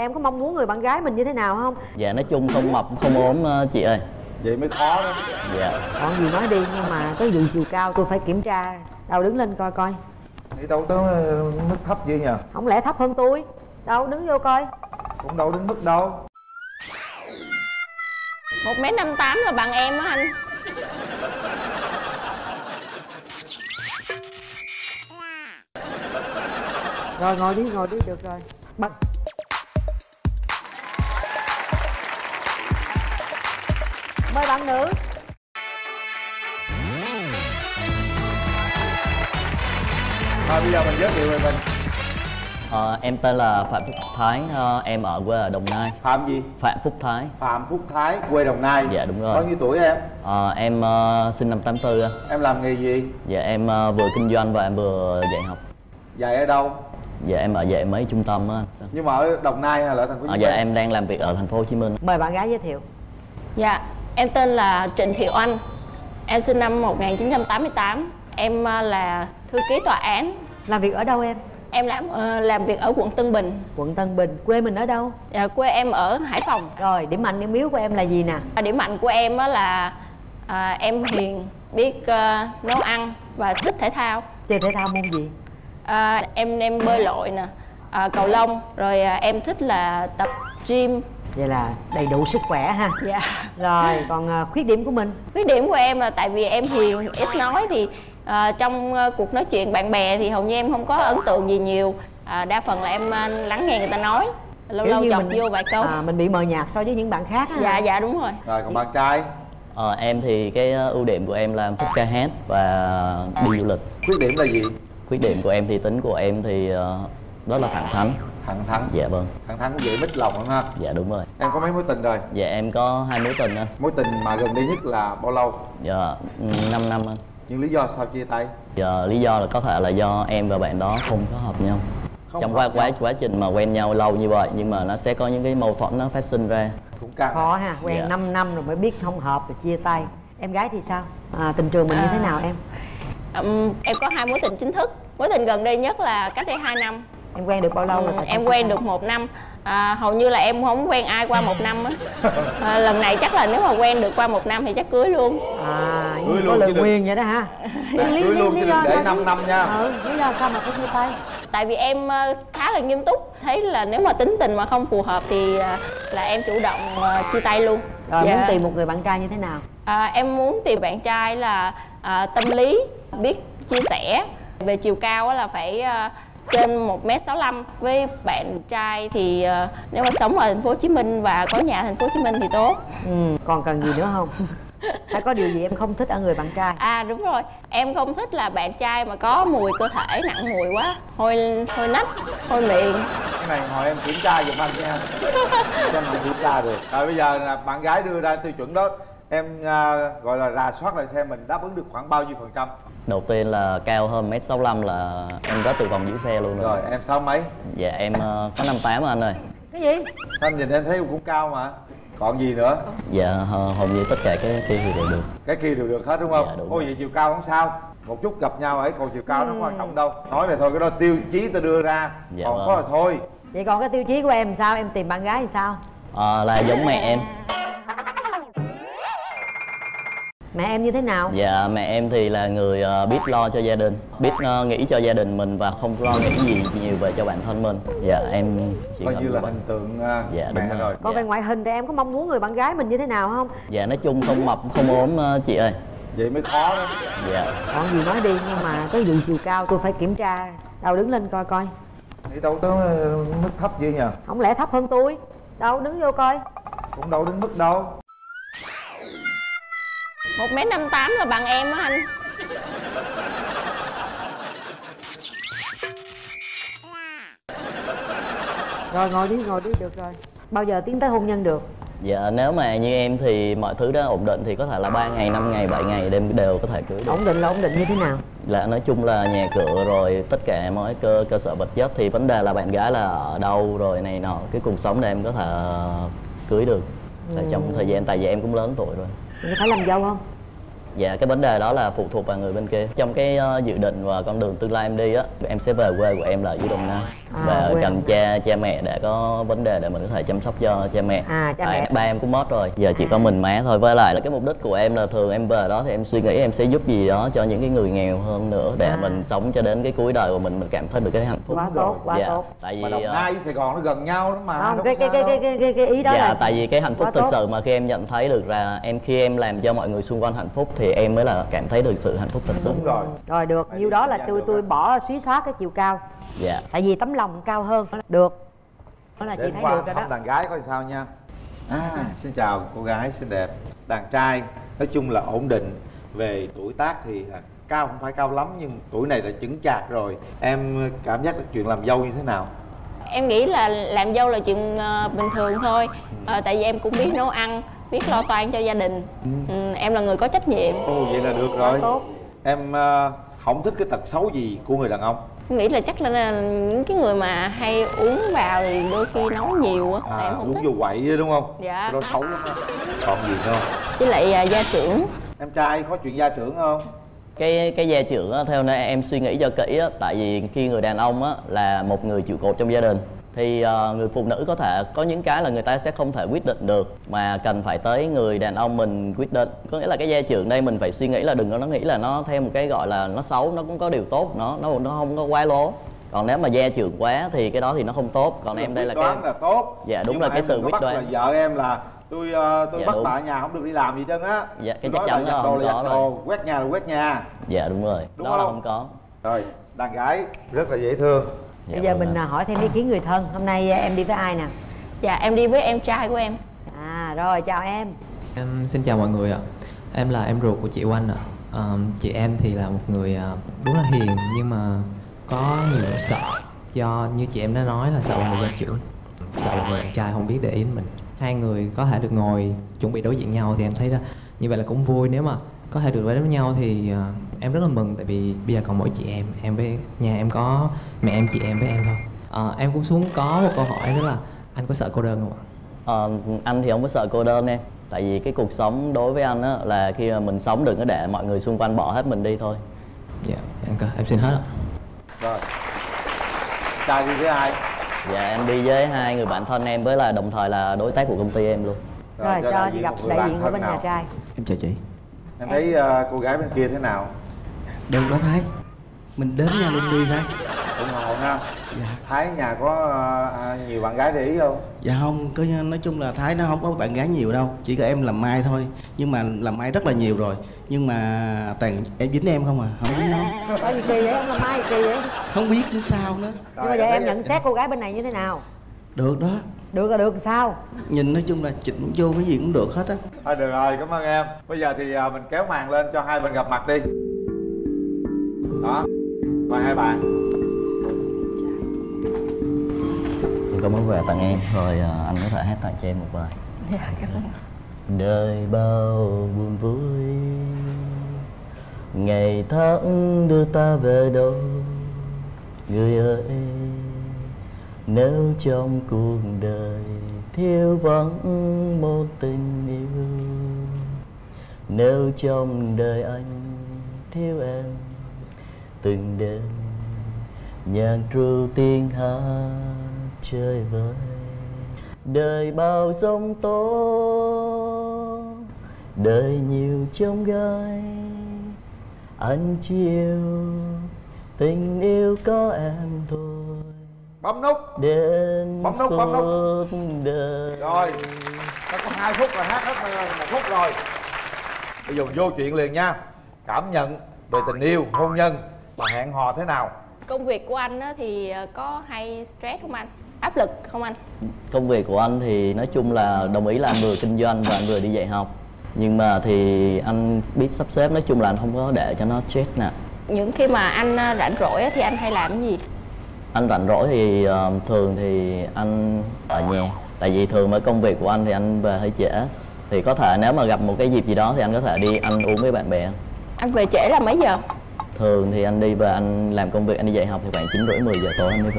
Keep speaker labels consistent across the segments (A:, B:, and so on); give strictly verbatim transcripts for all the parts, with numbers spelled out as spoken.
A: em có mong muốn người bạn gái mình như thế nào không?
B: Dạ nói chung không mập không ốm chị ơi.
C: Vậy mới khó đó.
B: Dạ.
A: Còn gì nói đi, nhưng mà tới vụ chiều cao tôi phải kiểm tra. Đâu đứng lên coi coi.
C: Nghĩ đâu tới mức thấp vậy nhỉ?
A: Không lẽ thấp hơn tôi? Đâu đứng vô coi.
C: Cũng đâu đến mức đâu.
D: Một mét năm tám là bằng em á anh.
A: Rồi ngồi đi, ngồi đi, được rồi. Bắt. Mời bạn nữ.
C: Thôi bây giờ mình giới thiệu về mình.
B: Ờ, em tên là Phạm Phúc Thái, ờ, em ở quê ở Đồng Nai.
C: Phạm gì?
B: Phạm Phúc Thái.
C: Phạm Phúc Thái, quê Đồng Nai.
B: Dạ đúng rồi.
C: Bao nhiêu tuổi em?
B: Ờ, em uh, sinh năm tám tư.
C: Em làm nghề gì?
B: Dạ em uh, vừa kinh doanh và em vừa dạy học.
C: Dạy ở đâu?
B: Dạ em ở dạy mấy trung tâm á.
C: Nhưng mà ở Đồng Nai hay là ở thành phố Hồ Chí Minh?
B: Ờ, dạ em đang làm việc ở thành phố Hồ Chí Minh.
A: Mời bạn gái giới thiệu.
D: Dạ, em tên là Trịnh Thị Oanh. Em sinh năm một nghìn chín trăm tám mươi tám. Em là thư ký tòa án.
A: Làm việc ở đâu em?
D: Em làm uh, làm việc ở quận Tân Bình.
A: Quận Tân Bình. Quê mình ở đâu?
D: Dạ, quê em ở Hải Phòng.
A: Rồi, điểm mạnh điểm yếu của em là gì nè?
D: Điểm mạnh của em á là à, em hiền, biết uh, nấu ăn và thích thể thao.
A: Chơi thể thao môn gì?
D: À, em em bơi lội nè, à, cầu lông, rồi à, em thích là tập gym.
A: Vậy là đầy đủ sức khỏe ha.
D: Dạ.
A: Rồi, còn à, khuyết điểm của mình?
D: Khuyết điểm của em là tại vì em hiền, ít nói thì à, trong à, cuộc nói chuyện bạn bè thì hầu như em không có ấn tượng gì nhiều. À, đa phần là em à, lắng nghe người ta nói, lâu
A: Kiểu
D: lâu chọc
A: mình,
D: vô vài câu.
A: à, mình bị mờ nhạt so với những bạn khác á.
D: Dạ dạ đúng rồi.
C: Rồi còn bạn trai?
B: Ờ, em thì cái ưu điểm của em là em thích ca hát và đi du lịch.
C: Khuyết điểm là gì?
B: Khuyết điểm của em thì tính của em thì uh, đó là thẳng thắn.
C: Thẳng thắn.
B: Dạ vâng.
C: Thẳng thắn cũng dễ mít lòng lắm ha.
B: Dạ đúng rồi.
C: Em có mấy mối tình rồi?
B: Dạ em có hai mối tình anh.
C: Mối tình mà gần đây nhất là bao lâu?
B: Dạ năm năm anh.
C: Nhưng lý do sao chia tay?
B: Dạ lý do là có thể là do em và bạn đó không có hợp nhau.
C: Không
B: Trong
C: hợp
B: quá
C: nhau.
B: quá quá trình mà quen nhau lâu như vậy nhưng mà nó sẽ có những cái mâu thuẫn nó phát sinh ra.
C: Cũng căng.
A: Khó ha, quen
B: Dạ.
A: năm năm rồi mới biết không hợp rồi chia tay. Em gái thì sao? À, tình trường mình
D: À.
A: như thế nào em?
D: Um, em có hai mối tình chính thức. Mối tình gần đây nhất là cách đây hai năm.
A: Em quen được bao lâu rồi?
D: Ừ,
A: Tại sao
D: em
A: chia
D: quen
A: tay?
D: được một năm. À, hầu như là em không quen ai qua một năm á. À, lần này chắc là nếu mà quen được qua một năm thì chắc cưới luôn.
A: À,
C: Cưới
A: nhưng
C: luôn
A: có lời
C: chứ đừng-
A: nguyền vậy đó ha.
C: Cưới luôn chứ đừng để năm năm nha.
A: Ừ, lý do sao mà phải chia tay?
D: Tại vì em ờ, khá là nghiêm túc, thấy là nếu mà tính tình mà không phù hợp thì ờ, là em chủ động ờ, chia tay luôn.
A: Rồi
D: Dạ.
A: muốn tìm một người bạn trai như thế nào?
D: À, em muốn tìm bạn trai là à, tâm lý, biết chia sẻ. Về chiều cao á là phải à, trên một mét sáu lăm. Với bạn trai thì à, nếu mà sống ở thành phố Hồ Chí Minh và có nhà thành phố Hồ Chí Minh thì tốt.
A: Ừ, còn cần gì nữa không? Hay có điều gì em không thích ở người bạn trai?
D: À đúng rồi, em không thích là bạn trai mà có mùi cơ thể nặng mùi quá, hôi hôi nách, hôi miệng.
C: Cái này hỏi em kiểm tra giùm anh nha. Cho anh kiểm tra được. Rồi bây giờ là bạn gái đưa ra tiêu chuẩn đó, em à, gọi là rà soát lại xem mình đáp ứng được khoảng bao nhiêu phần trăm.
B: Đầu tiên là cao hơn mét sáu lăm là em có từ vòng giữ xe luôn rồi.
C: Rồi em sáu mấy?
B: Dạ em uh, có năm tám anh ơi.
A: Cái gì?
C: Anh nhìn em thấy cũng cao mà. Còn gì nữa?
B: Dạ hầu hầu như tất cả cái kia thì đều được.
C: Cái kia đều được hết đúng không?
B: Dạ, đúng
C: Ôi
B: rồi.
C: vậy chiều cao không sao. Một chút gặp nhau ấy, còn chiều cao nó không quan trọng đâu. Nói về thôi, cái đó tiêu chí tôi đưa ra.
B: Dạ
C: Còn
B: vâng.
C: có là thôi.
A: Vậy còn cái tiêu chí của em làm sao? Em tìm bạn gái thì sao?
B: Ờ, là giống mẹ em.
A: Mẹ em như thế nào?
B: Dạ mẹ em thì là người ờ, biết lo cho gia đình, biết ờ, nghĩ cho gia đình mình và không lo nghĩ gì nhiều về cho bản thân mình. Dạ em chỉ
C: Coi
B: cần
C: như là
B: vậy.
C: hình tượng à,
B: Dạ,
C: mẹ
B: đúng
C: rồi.
B: rồi.
A: Còn về ngoại hình thì em có mong muốn người bạn gái mình như thế nào không?
B: Dạ nói chung không mập không ốm ờ, chị ơi.
C: Vậy mới khó đó.
B: Dạ.
A: Còn gì nói đi, nhưng mà tới vụ chiều cao tôi phải kiểm tra. Đâu đứng lên coi coi.
C: Nghĩ đâu tới mức thấp vậy nhỉ?
A: Không lẽ thấp hơn tôi? Đâu đứng vô coi.
C: Cũng đâu đến mức đâu.
D: Một mét năm tám là bằng em á anh.
A: Rồi ngồi đi, ngồi đi, được rồi. Bao giờ tiến tới hôn nhân được?
B: Dạ nếu mà như em thì mọi thứ đã ổn định thì có thể là ba ngày, năm ngày, bảy ngày đêm đều có thể cưới được.
A: Ổn định là ổn định như thế nào?
B: Là nói chung là nhà cửa rồi tất cả mọi cơ cơ sở vật chất, thì vấn đề là bạn gái là ở đâu rồi này nọ, cái cuộc sống để em có thể cưới được. Tại trong thời gian tại vì em cũng lớn tuổi rồi.
A: Mình phải làm dâu không?
B: Dạ, cái vấn đề đó là phụ thuộc vào người bên kia. Trong cái uh, dự định và con đường tương lai em đi á, em sẽ về quê của em là dưới Đồng Nai,
A: À,
B: về
A: quê
B: cạnh
A: ông.
B: cha cha mẹ để có vấn đề để mình có thể chăm sóc cho cha mẹ.
A: À, cha
B: Tại
A: mẹ.
B: ba em cũng mất rồi, giờ chỉ có mình má thôi. Với lại là cái mục đích của em là thường em về đó thì em suy nghĩ em sẽ giúp gì đó cho những cái người nghèo hơn nữa, để
A: À.
B: mình sống cho đến cái cuối đời của mình mình cảm thấy được cái hạnh phúc.
A: Quá tốt, quá
B: Dạ,
A: tốt.
B: tại vì
C: Mà Đồng
B: uh,
C: Nai với Sài Gòn nó gần nhau lắm mà.
A: Không,
C: đâu
A: cái
C: có
A: cái
C: xa
A: cái,
C: đâu.
A: cái cái cái cái ý đó
B: dạ,
A: là
B: tại vì cái hạnh phúc
A: quá
B: thực
A: tốt.
B: sự mà khi em nhận thấy được là em khi em làm cho mọi người xung quanh hạnh phúc thì em mới là cảm thấy được sự hạnh phúc thật sự.
C: Đúng rồi.
A: Rồi được,
C: Phải
A: nhiêu
C: đi
A: đó là
C: kinh
A: tôi
C: doanh
A: tôi
C: được á.
A: bỏ xí xóa cái chiều cao.
B: Dạ.
A: Tại vì tấm lòng cao hơn. Được. Đó là chị
C: Đến
A: thấy
C: qua
A: được rồi
C: thăm
A: đó.
C: đàn gái coi sao nha. À, xin chào cô gái xinh đẹp. Đàn trai nói chung là ổn định. Về tuổi tác thì là cao không phải cao lắm, nhưng tuổi này đã chững chạc rồi. Em cảm giác được chuyện làm dâu như thế nào?
D: Em nghĩ là làm dâu là chuyện ờ, bình thường thôi. Ờ, tại vì em cũng biết nấu ăn, biết lo toan cho gia đình. Ừ, em là người có trách nhiệm.
C: Ồ, vậy là được
A: Quá
C: rồi.
A: tốt.
C: Em uh, không thích cái tật xấu gì của người đàn ông?
D: Em nghĩ là chắc là những cái người mà hay uống vào thì đôi khi nói nhiều á, là
C: À,
D: em không
C: uống
D: thích.
C: vô quậy vậy đúng không?
D: Dạ.
C: Cái đó xấu lắm á. Còn gì nữa không?
D: Với lại à, gia trưởng.
C: Em trai có chuyện gia trưởng không?
B: cái cái gia trưởng á, theo nên em suy nghĩ cho kỹ á, tại vì khi người đàn ông á là một người trụ cột trong gia đình thì uh, người phụ nữ có thể có những cái là người ta sẽ không thể quyết định được, mà cần phải tới người đàn ông mình quyết định. Có nghĩa là cái gia trưởng đây mình phải suy nghĩ là đừng có nó nghĩ là nó theo một cái gọi là nó xấu, nó cũng có điều tốt, nó nó nó không có quá lố. Còn nếu mà gia trưởng quá thì cái đó thì nó không tốt. Còn em đây là
C: quyết đoán
B: cái
C: là tốt.
B: Dạ, đúng
C: Nhưng
B: là
C: mà
B: cái
C: em
B: sự
C: đừng có
B: quyết
C: bắt
B: đoán.
C: là vợ em là tôi uh, tôi
B: Dạ,
C: bắt
B: đúng.
C: bà ở nhà không được đi làm gì trơn á.
B: Dạ, cái
C: Tôi
B: chắc
C: nói
B: chắn
C: là
B: là
C: giặt đồ
B: không
C: là
B: có
C: giặt
B: rồi.
C: đồ, quét nhà là quét nhà.
B: Dạ đúng rồi,
C: Đúng
B: đó là
C: không?
B: không có.
C: Rồi, đàn gái rất là dễ thương.
B: Dạ,
A: Bây giờ
B: vâng
A: mình
B: ạ.
A: à, hỏi thêm ý kiến người thân. Hôm nay em đi với ai nè?
D: Dạ em đi với em trai của em.
A: À rồi, chào em.
E: Em xin chào mọi người ạ. Em là em ruột của chị Oanh ạ. Ờ, chị em thì là một người à, đúng là hiền nhưng mà có nhiều nỗi sợ. Do như chị em đã nói là sợ một người gia trưởng, sợ một người bạn trai không biết để ý đến mình. Hai người có thể được ngồi chuẩn bị đối diện nhau thì em thấy là như vậy là cũng vui. Nếu mà có thể được đến với nhau thì à, em rất là mừng, tại vì bây giờ còn mỗi chị em. Em với nhà em có mẹ em, chị em với em thôi. Ờ, em cũng xuống có một câu hỏi đó là anh có sợ cô đơn không ạ?
B: Ờ, anh thì không có sợ cô đơn em. Tại vì cái cuộc sống đối với anh á là khi mà mình sống đừng có để mọi người xung quanh bỏ hết mình đi thôi.
E: Dạ, em, có- em xin hết ạ.
C: Rồi. Trai đi với ai?
B: Dạ em đi với hai người bạn thân em với là đồng thời là đối tác của công ty em luôn.
A: Rồi, cho
C: đại
A: chị
C: diện
A: gặp
C: một người
A: đại
C: bạn
A: diện của
C: thân
A: bên
C: nào?
A: nhà trai.
F: Em chào chị.
C: Em thấy uh, cô gái bên kia thế nào?
F: Được đó Thái. Mình đến nha luôn đi Thái.
C: ủng hộ ha.
F: Dạ.
C: Thái nhà có ờ, nhiều bạn gái để ý không?
F: Dạ không, có nói chung là Thái nó không có bạn gái nhiều đâu. Chỉ có em làm mai thôi. Nhưng mà làm mai rất là nhiều rồi. Nhưng mà toàn em dính em không à, không dính nó.
A: Có gì kỳ vậy? Em làm mai kỳ vậy?
F: Không biết nữa sao nữa.
A: Nhưng mà giờ em nhận xét cô gái bên này như thế nào?
F: Được đó.
A: Được là được sao?
F: Nhìn nói chung là chỉnh vô cái gì cũng được hết á.
C: Thôi được rồi, cảm ơn em. Bây giờ thì ờ, mình kéo màn lên cho hai bên gặp mặt đi. Đó, mời hai bạn.
B: Em có món quà tặng em, rồi ờ, anh có thể hát tặng cho em một bài.
A: Dạ, cảm ơn.
B: Đời bao buồn vui, ngày tháng đưa ta về đâu. Người ơi, nếu trong cuộc đời thiếu vắng một tình yêu, nếu trong đời anh thiếu em, từng đêm nhạc ru tiếng hát chơi vơi. Đời bao giông tố, đời nhiều chông gai, anh chỉ yêu tình yêu có em thôi.
C: Bấm nút.
B: Đến
C: Bấm nút, bấm nút.
B: suốt đời.
C: Rồi, nó có hai phút là hát hết một phút rồi. Bây giờ vô chuyện liền nha. Cảm nhận về tình yêu, hôn nhân và hẹn hò thế nào?
D: Công việc của anh á, thì ờ, có hay stress không anh? Áp lực không anh?
B: Công việc của anh thì nói chung là đồng ý là anh vừa kinh doanh và anh vừa đi dạy học. Nhưng mà thì anh biết sắp xếp, nói chung là anh không có để cho nó stress nè.
D: Những khi mà anh ờ, rảnh rỗi á, thì anh hay làm cái gì?
B: Anh rảnh rỗi thì uh, thường thì anh ở nhà. Tại vì thường với công việc của anh thì anh về hơi trễ. Thì có thể nếu mà gặp một cái dịp gì đó thì anh có thể đi ăn uống với bạn bè.
D: Anh về trễ là mấy giờ?
B: Thường thì anh đi về anh làm công việc, anh đi dạy học thì khoảng chín rưỡi mười giờ tối anh mới về.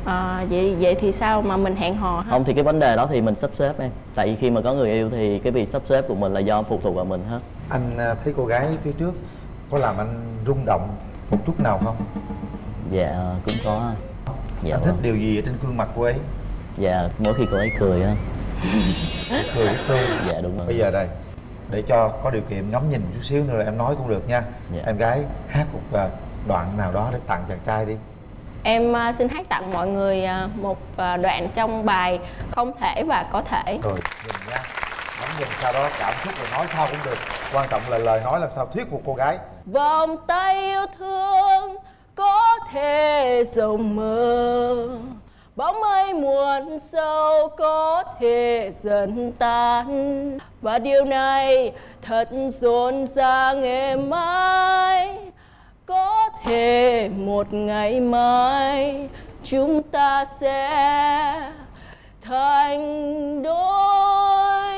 D: À, vậy vậy thì sao mà mình hẹn hò hả?
B: Không thì cái vấn đề đó thì mình sắp xếp em. Tại vì khi mà có người yêu thì cái việc sắp xếp của mình là do phụ thuộc vào mình hết.
C: Anh à, thấy cô gái phía trước có làm anh rung động một chút nào không?
B: Dạ cũng có. Dạ
C: Anh
B: vâng.
C: thích điều gì ở trên gương mặt cô ấy?
B: Dạ mỗi khi cô ấy cười á.
C: Cười rất tươi.
B: Dạ đúng rồi.
C: Bây giờ đây, để cho có điều kiện ngắm nhìn chút xíu nữa rồi em nói cũng được nha.
B: Dạ.
C: Em gái hát một à, đoạn nào đó để tặng chàng trai đi.
D: Em uh, xin hát tặng mọi người uh, một uh, đoạn trong bài Không Thể Và Có Thể.
C: Rồi, nhìn nha. Ngắm nhìn sau đó cảm xúc rồi nói sao cũng được. Quan trọng là lời nói làm sao thuyết phục cô gái.
D: Vòng tay yêu thương có thể rộng mở, bóng mây muôn sâu có thể dần tan, và điều này thật rộn ràng êm ái. Có thể một ngày mai chúng ta sẽ thành đôi.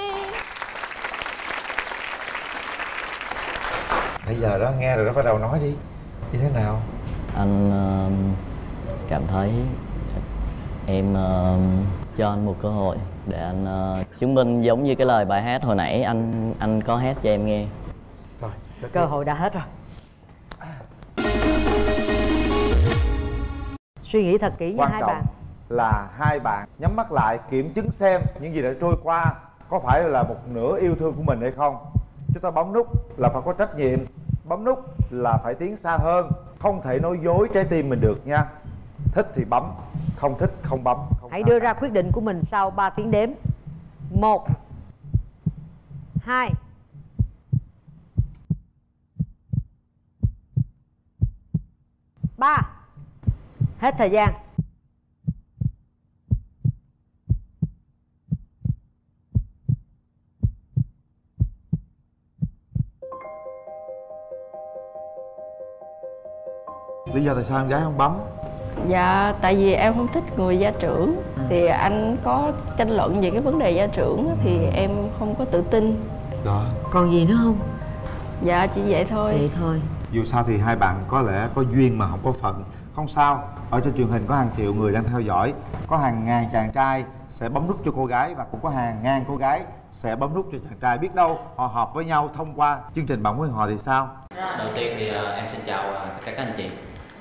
C: Bây giờ đó nghe rồi đó bắt đầu nói đi. Như thế nào?
B: Anh uh, cảm thấy em uh, cho anh một cơ hội để anh uh, chứng minh giống như cái lời bài hát hồi nãy anh anh có hát cho em nghe.
C: Rồi,
A: Cơ hội đã hết rồi. Suy nghĩ thật kỹ nha
C: quan
A: hai
C: trọng
A: bạn.
C: là hai bạn nhắm mắt lại kiểm chứng xem những gì đã trôi qua có phải là một nửa yêu thương của mình hay không. Chúng ta bấm nút là phải có trách nhiệm, bấm nút là phải tiến xa hơn, không thể nói dối trái tim mình được nha. Thích thì bấm, không thích không bấm. Không
A: Hãy
C: sao
A: đưa
C: cả.
A: ra quyết định của mình sau ba tiếng đếm. Một, hai, ba. Hết thời gian.
C: Lý do tại sao em gái không bấm?
D: Dạ, tại vì em không thích người gia trưởng. Thì anh có tranh luận về cái vấn đề gia trưởng thì em không có tự tin.
C: Đó.
A: Còn gì nữa không?
D: Dạ, chỉ vậy thôi.
A: Vậy thôi.
C: Dù sao thì hai bạn có lẽ có duyên mà không có phận. Không sao, ở trên truyền hình có hàng triệu người đang theo dõi. Có hàng ngàn chàng trai sẽ bấm nút cho cô gái, và cũng có hàng ngàn cô gái sẽ bấm nút cho chàng trai. Biết đâu họ hợp với nhau thông qua chương trình Bạn Muốn Hẹn Hò thì sao?
G: Đầu tiên thì uh, em xin chào uh, tất cả các anh chị.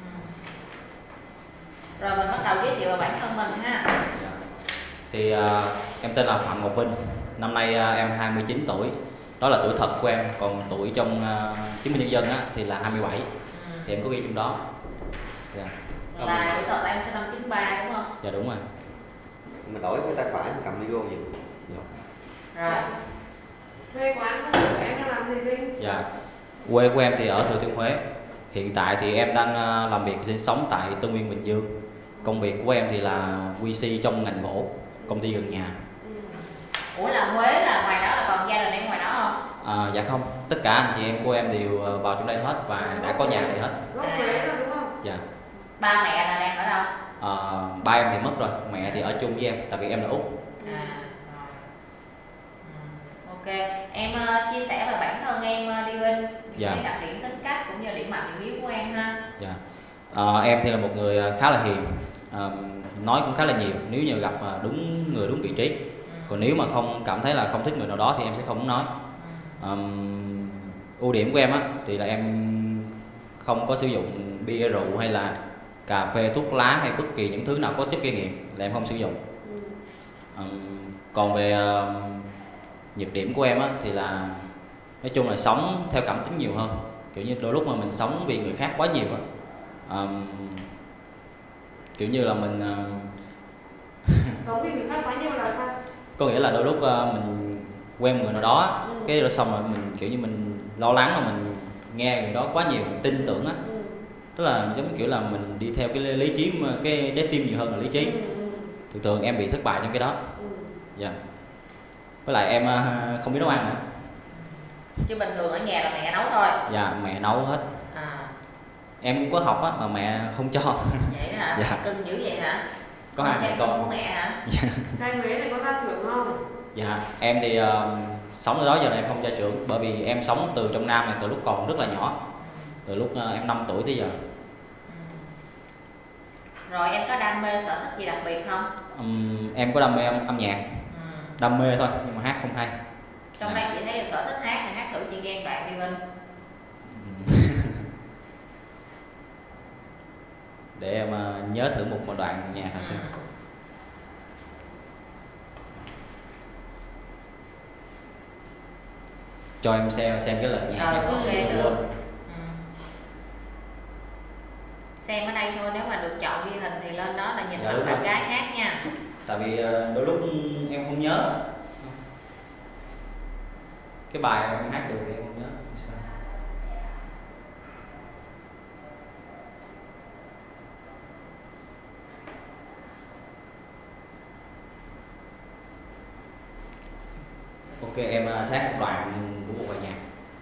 H: Rồi mình bắt đầu giới thiệu về bản thân mình ha.
G: Dạ. Thì uh, em tên là Phạm Ngọc Vinh. Năm nay uh, em hai mươi chín tuổi. Đó là tuổi thật của em. Còn tuổi trong uh, chứng minh nhân dân á, thì là hai mươi bảy. Ừ. Thì em có ghi trong đó. Dạ.
H: Là tuổi thật em sinh năm chín ba đúng không?
G: Dạ đúng rồi.
I: Mình đổi cái tay phải mình cầm micro gì?
G: Dạ.
H: Rồi.
J: Quê quán của em đang làm gì Vinh?
G: Dạ. Quê của em thì ở Thừa Thiên Huế. Hiện tại thì em đang uh, làm việc sinh sống tại Tân Nguyên, Bình Dương. Công việc của em thì là quy xê trong ngành gỗ, công ty gần nhà.
H: Ủa là Huế là ngoài đó là còn gia đình em ngoài đó không?
G: À, dạ không, tất cả anh chị em của em đều vào trong đây hết và đã có nhà đây hết.
J: Gốc Huế rồi đúng không?
G: Dạ.
H: Ba mẹ là đang ở đâu?
G: À, ba em thì mất rồi, mẹ thì ở chung với em, tại vì em là út.
H: À, rồi. Ừ, ok, em uh, chia sẻ về bản thân em uh, đi Vinh.
G: Dạ.
H: Cái đặc điểm tính cách cũng như điểm mạnh điểm yếu của em ha.
G: Dạ. À, em thì là một người khá là hiền, à, nói cũng khá là nhiều nếu như gặp đúng người đúng vị trí. Ừ. Còn nếu mà không cảm thấy là không thích người nào đó thì em sẽ không nói. Ừ. À, ưu điểm của em á thì là em không có sử dụng bia rượu hay là cà phê thuốc lá hay bất kỳ những thứ nào có chất gây nghiện là em không sử dụng. Ừ. À, còn về uh, nhược điểm của em á thì là nói chung là sống theo cảm tính nhiều hơn, kiểu như đôi lúc mà mình sống vì người khác quá nhiều á, um, kiểu như là mình uh...
J: sống vì người khác quá nhiều là sao?
G: Có nghĩa là đôi lúc uh, mình quen người nào đó, ừ. cái rồi xong rồi mình kiểu như mình lo lắng mà mình nghe người đó quá nhiều, mình tin tưởng á, ừ. tức là giống kiểu là mình đi theo cái lý trí, cái trái tim nhiều hơn là lý trí. Ừ. Thường thường em bị thất bại trong cái đó. Ừ. Dạ. Với lại em uh, không biết nấu ăn nữa.
H: Chứ bình thường ở nhà là mẹ nấu thôi?
G: Dạ, mẹ nấu hết. À. Em cũng có học á, mà mẹ không cho.
H: Vậy đó hả? Dạ. Cưng dữ vậy hả?
G: Có hai mẹ con.
H: Của mẹ hả?
G: Dạ.
J: Trai Huế này có gia trưởng không?
G: Dạ, em thì uh, sống ở đó giờ này em không gia trưởng. Bởi vì em sống từ trong Nam này từ lúc còn rất là nhỏ. Từ lúc uh, em năm tuổi tới giờ.
H: Ừ. Rồi em có đam mê sở thích gì đặc biệt không?
G: Um, em có đam mê âm, âm nhạc, ừ. đam mê thôi nhưng mà hát không hay.
H: Trong đây chị thấy là sở thích hát thì hát thử chị ghen bạn đi Vinh.
G: Để em uh, nhớ thử một, một đoạn nhạc hồi xưa. Cho em xem xem cái lời nhạc.
H: Rồi ok được. Ừ. Xem ở đây thôi, nếu mà được chọn ghi hình thì lên đó là nhìn dạ, mặt bạn gái hát nha.
G: Tại vì đôi lúc em không nhớ cái bài em hát được thì em không nhớ. Sao? Ok, em sát một đoạn của một bài nhạc.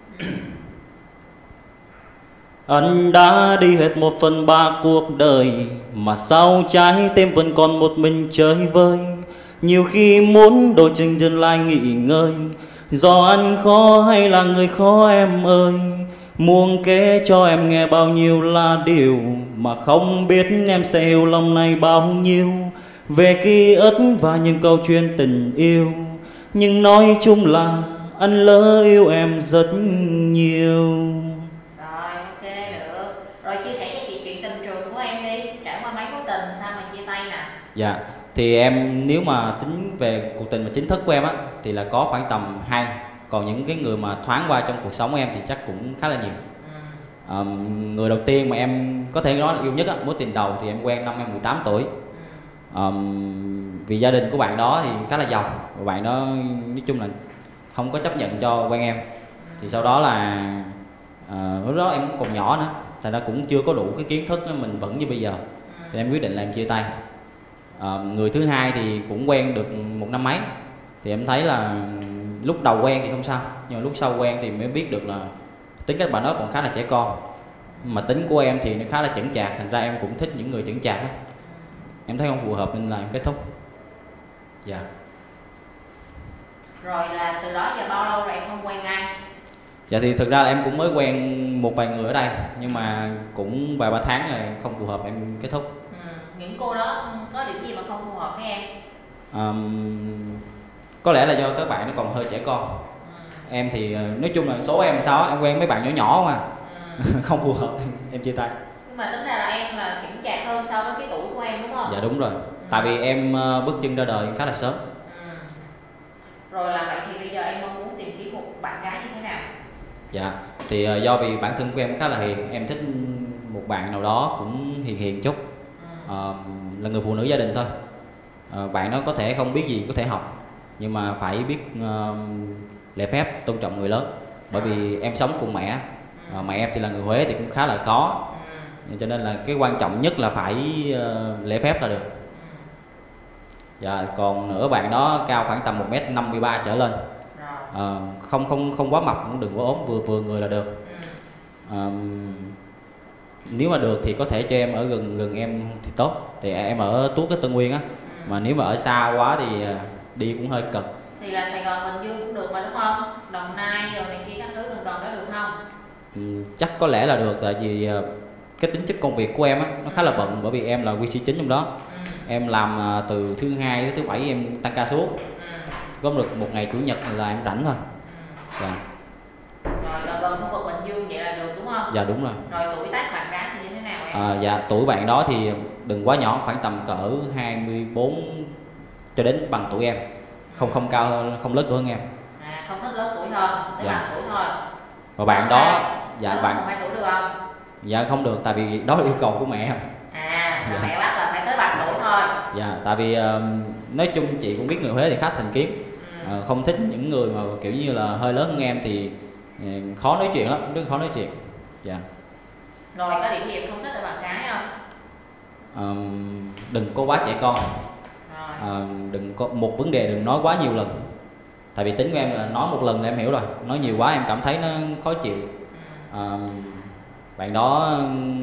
G: Anh đã đi hết một phần ba cuộc đời, mà sao trái tim vẫn còn một mình chơi vơi. Nhiều khi muốn đôi chân dừng lại nghỉ ngơi, do anh khó hay là người khó em ơi. Muốn kể cho em nghe bao nhiêu là điều, mà không biết em sẽ hiểu lòng này bao nhiêu. Về ký ức và những câu chuyện tình yêu, nhưng nói chung là anh lỡ yêu em rất nhiều.
H: Rồi ok được. Rồi chia sẻ cho chị chuyện tình trường của em đi. Trải qua mấy mối tình sao mà chia tay nè?
G: Dạ, thì em nếu mà tính về cuộc tình mà chính thức của em á thì là có khoảng tầm hai. Còn những cái người mà thoáng qua trong cuộc sống của em thì chắc cũng khá là nhiều. ừ. à, Người đầu tiên mà em có thể nói là yêu nhất á, mối tình đầu thì em quen năm em mười tám tuổi. à, Vì gia đình của bạn đó thì khá là giàu, và bạn đó nói chung là không có chấp nhận cho quen em. Thì sau đó là à, lúc đó em cũng còn nhỏ nữa, thành ra cũng chưa có đủ cái kiến thức đó, mình vẫn như bây giờ. Thì em quyết định là em chia tay. à, Người thứ hai thì cũng quen được một năm mấy. Thì em thấy là lúc đầu quen thì không sao, nhưng mà lúc sau quen thì mới biết được là tính cách bạn đó còn khá là trẻ con. Mà tính của em thì nó khá là chững chạc, thành ra em cũng thích những người chững chạc đó. Em thấy không phù hợp nên là em kết thúc. Dạ.
H: Rồi là từ đó giờ bao lâu rồi em không quen ai?
G: Dạ thì thực ra là em cũng mới quen một vài người ở đây, nhưng mà cũng vài ba tháng rồi không phù hợp em kết thúc.
H: ừ. Những cô đó có điểm gì mà không phù hợp với em?
G: Um, có lẽ là do các bạn nó còn hơi trẻ con. ừ. Em thì nói chung là số em sao em quen mấy bạn nhỏ nhỏ mà. ừ. Không phù hợp em, em chia tay.
H: Nhưng mà tính ra là em là chững chạc hơn so với cái tuổi của em đúng không?
G: Dạ đúng rồi. ừ. Tại vì em bước chân ra đời khá là sớm.
H: ừ. Rồi là vậy thì bây giờ em mong muốn tìm kiếm một bạn gái như thế nào?
G: Dạ thì do vì bản thân của em khá là hiền, em thích một bạn nào đó cũng hiền hiền chút. ừ. à, Là người phụ nữ gia đình thôi. à, Bạn đó có thể không biết gì có thể học, nhưng mà phải biết uh, lễ phép, tôn trọng người lớn. Bởi vì em sống cùng mẹ. à, Mẹ em thì là người Huế thì cũng khá là khó. ừ. Cho nên là cái quan trọng nhất là phải uh, lễ phép là được. Dạ, còn nữa bạn đó cao khoảng tầm một mét năm mươi ba trở lên. à, Không không không quá mập cũng đừng quá ốm, vừa vừa người là được. à, Nếu mà được thì có thể cho em ở gần gần em thì tốt. Thì em ở Tuốt cái Tân Nguyên á. Mà nếu mà ở xa quá thì đi cũng hơi cực.
H: Thì là Sài Gòn, Bình Dương cũng được mà đúng không? Đồng Nai rồi này kia các thứ gần gần đó được không?
G: ừ, Chắc có lẽ là được, tại vì cái tính chất công việc của em á nó khá là bận, bởi vì em là quy sĩ chính trong đó. ừ. Em làm từ thứ hai đến thứ bảy em tăng ca suốt. ừ. Có được một ngày chủ nhật là em rảnh thôi. ừ. Dạ.
H: Rồi là gần khu vực Bình Dương vậy là được đúng không?
G: Dạ đúng rồi.
H: Rồi tuổi tác bạn gái thì như thế nào em?
G: À, dạ tuổi bạn đó thì đừng quá nhỏ, khoảng tầm cỡ hai mươi bốn cho đến bằng tuổi em. Không không cao hơn, không lớn tuổi hơn em.
H: À, không thích lớn tuổi hơn, tức
G: dạ.
H: là tuổi thôi.
G: Và bạn đó dạ
H: lớn
G: bạn
H: hai tuổi được không?
G: Dạ không được, tại vì đó là yêu cầu của mẹ.
H: À,
G: dạ.
H: Mẹ bắt là phải tới bằng tuổi thôi.
G: Dạ, tại vì uh, nói chung chị cũng biết người Huế thì khá thành kiến. ừ. uh, Không thích những người mà kiểu như là hơi lớn hơn em thì uh, khó nói chuyện lắm, rất khó nói chuyện. Dạ.
H: Rồi có điểm gì em không thích ở bạn gái không?
G: Uh, đừng có quá trẻ con. uh, Đừng có một vấn đề đừng nói quá nhiều lần. Tại vì tính của em là nói một lần là em hiểu rồi, nói nhiều quá em cảm thấy nó khó chịu. ừ. uh, Bạn đó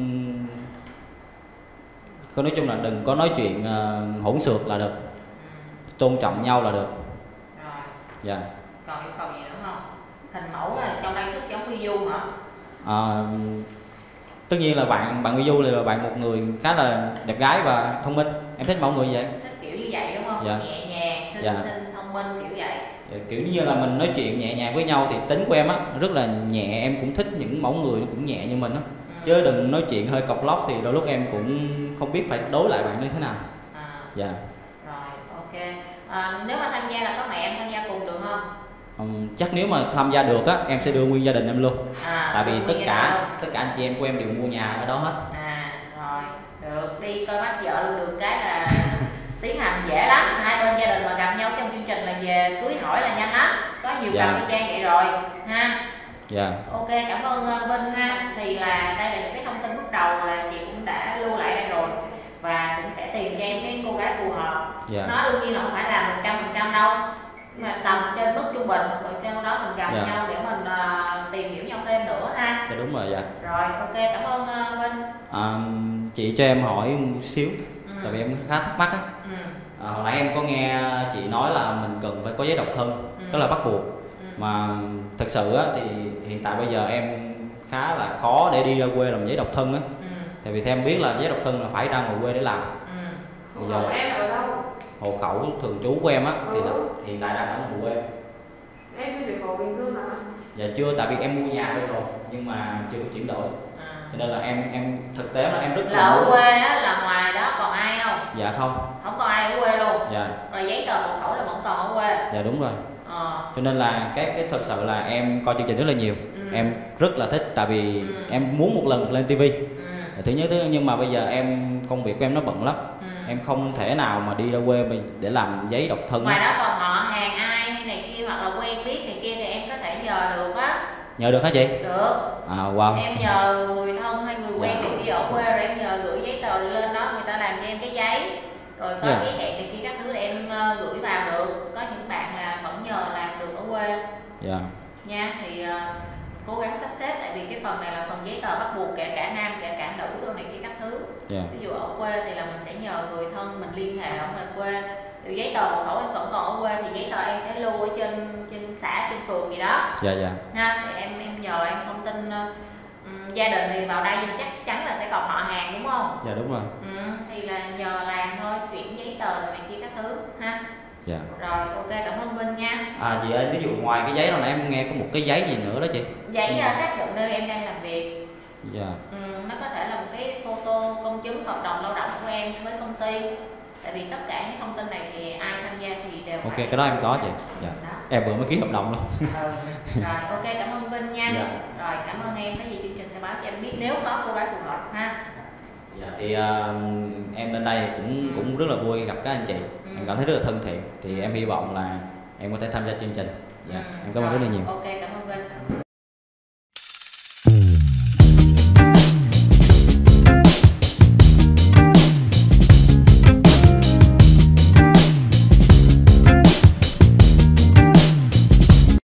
G: không, nói chung là đừng có nói chuyện uh, hỗn xược là được. ừ. Tôn trọng nhau là được.
H: Rồi.
G: Dạ.
H: Còn yêu cầu gì nữa không? Hình mẫu là trong đây thích giống Huy Du hả?
G: À, tất nhiên là bạn bạn Mỹ Du là bạn một người khá là đẹp gái và thông minh. Em thích mẫu người như vậy.
H: Thích kiểu như vậy đúng không?
G: Dạ.
H: Nhẹ nhàng, xinh
G: Dạ.
H: xinh, thông minh kiểu vậy.
G: Dạ, kiểu như là mình nói chuyện nhẹ nhàng với nhau thì tính của em á rất là nhẹ, em cũng thích những mẫu người cũng nhẹ như mình á. Ừ. Chứ đừng nói chuyện hơi cọc lóc thì đôi lúc em cũng không biết phải đối lại bạn như thế nào.
H: À.
G: Dạ.
H: Rồi, ok. À, nếu mà tham gia là có mẹ em tham gia cùng được không?
G: Um, chắc nếu mà tham gia được á em sẽ đưa nguyên gia đình em luôn.
H: À,
G: tại vì tất cả
H: đâu?
G: tất cả anh chị em của em đều mua nhà ở đó hết.
H: À rồi, được, đi coi mắt vợ được cái là tiến hành dễ lắm. Hai bên gia đình mà gặp nhau trong chương trình là về cưới hỏi là nhanh lắm. Có nhiều
G: Dạ.
H: cặp y chang vậy rồi ha.
G: Dạ.
H: Ok, cảm ơn uh, Vinh ha. Thì là đây là những cái thông tin bước đầu là chị cũng đã lưu lại đây rồi, và cũng sẽ tìm cho em cái cô gái phù hợp.
G: Dạ.
H: Nó đương nhiên là không phải là một trăm phần trăm đâu, mà tầm trên mức trung bình, rồi sau đó mình gặp
G: Dạ.
H: nhau để mình uh, tìm hiểu nhau thêm nữa ha.
G: Dạ đúng rồi. Dạ.
H: Rồi, ok, cảm ơn uh, Vinh.
G: À, chị cho em hỏi một xíu. Ừ. Tại vì em khá thắc mắc á.
H: Ừ.
G: À, hồi nãy em có nghe chị nói là mình cần phải có giấy độc thân,
H: Ừ.
G: đó là bắt buộc. Ừ. Mà thực sự á, thì hiện tại bây giờ em khá là khó để đi ra quê làm giấy độc thân á. Ừ. Tại vì theo em biết là giấy độc thân là phải ra ngoài quê để làm.
J: Ừ.
G: Bây
J: Hộ
G: giờ
J: khẩu em ở đâu?
G: hộ khẩu thường trú của em á,
J: Ừ.
G: thì là, hiện tại đang ở ngoài quê.
J: Em chưa chuyển khẩu Bình Dương hả?
G: Dạ chưa, tại vì em mua nhà đây rồi nhưng mà chưa có chuyển đổi. À. Cho nên là em em thực tế là em rất
H: là ở quê á, là ngoài đó còn ai không?
G: Dạ không.
H: Không còn ai ở quê luôn.
G: Dạ.
H: Rồi giấy tờ hộ khẩu là vẫn còn ở quê.
G: Dạ đúng rồi.
H: Ờ.
G: Cho nên là cái cái thật sự là em coi chương trình rất là nhiều. Ừ. Em rất là thích tại vì ừ. em muốn một lần lên tivi. Ừ. Thứ nhất thứ nhưng mà bây giờ em công việc của em nó bận lắm. Ừ. Em không thể nào mà đi ra quê để làm giấy độc thân.
H: Ngoài đó còn họ hàng ai hay này kia hoặc là quen biết này kia thì em có thể nhờ được á.
G: Nhờ được hả chị?
H: Được.
G: À wow.
H: Em nhờ người thân hay người quen
G: Dạ.
H: này kia ở quê rồi em nhờ gửi giấy tờ lên đó, người ta làm cho em cái giấy. Rồi có
G: Dạ.
H: giấy hẹn này kia các thứ để em gửi vào được. Có những bạn là vẫn nhờ làm được ở quê.
G: Dạ.
H: Nha, thì uh, cố gắng sắp xếp, tại vì cái phần này là phần giấy tờ bắt buộc kể cả nam kể cả nữ đồ này kia các thứ. Yeah. Ví dụ ở quê thì là mình sẽ nhờ người thân mình liên hệ ở ngoài quê. Thì giấy tờ hộ khẩu em vẫn còn ở quê thì giấy tờ em sẽ lưu ở trên trên xã trên phường gì đó.
G: Dạ dạ.
H: Ha, thì em em nhờ em thông tin um, gia đình thì vào đây thì chắc chắn là sẽ còn họ hàng đúng không?
G: Dạ đúng rồi.
H: Ừ, thì là nhờ làm thôi, chuyển giấy tờ rồi này kia các thứ ha.
G: Dạ.
H: Rồi, ok, cảm ơn Vinh nha.
G: À chị ơi, ví dụ ngoài cái giấy đó là em nghe có một cái giấy gì nữa đó chị?
H: Giấy ừ. xác nhận nơi em đang làm việc.
G: Dạ.
H: Ừ, nó có thể là một cái photo công chứng hợp đồng lao động của em với công ty. Tại vì tất cả những thông tin này thì ai tham gia thì đều
G: ok,
H: phải
G: cái đó em có chị. Dạ. Đó. Em vừa mới ký hợp đồng luôn.
H: Ừ. Rồi, ok, cảm ơn Vinh nha. Dạ. Rồi, cảm ơn em. Cái gì chương trình sẽ báo cho em biết nếu có cô gái phù hợp ha.
G: Dạ, thì uh, em đến đây cũng ừ. cũng rất là vui gặp các anh chị. Ừ. Em cảm thấy rất là thân thiện. Thì em hy vọng là em có thể tham gia chương trình. Dạ, ừ. Em cảm ơn rất là nhiều.